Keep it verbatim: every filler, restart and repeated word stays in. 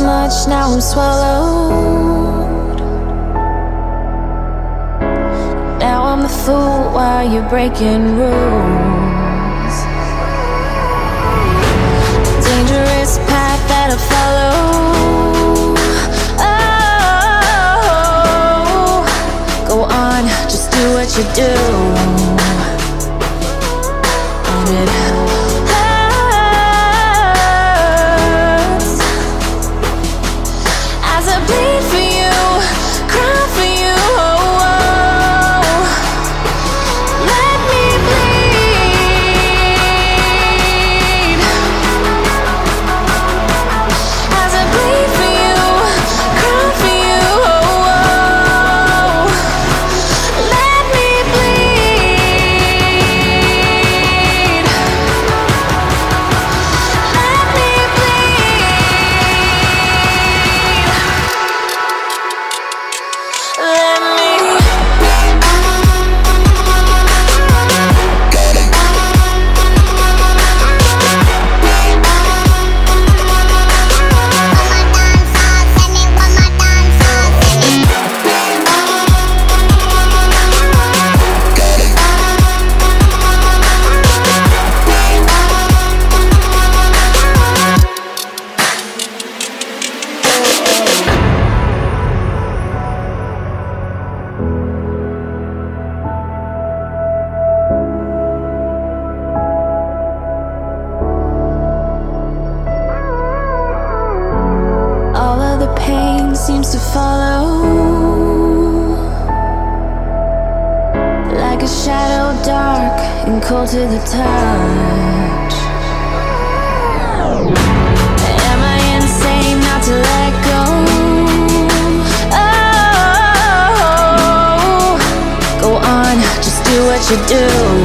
much, now I'm swallowed. Now I'm the fool while you're breaking rules. Dangerous path that I follow. Oh, go on, just do what you do. And it hurts as I bleed for you, cry for you. Oh, oh. Let me bleed as I bleed for you, cry for you. Oh, oh. Let me bleed. Let me bleed. Let me. All of the pain seems to follow, like a shadow dark and cold to the touch. Am I insane not to let go? Oh, go on, just do what you do.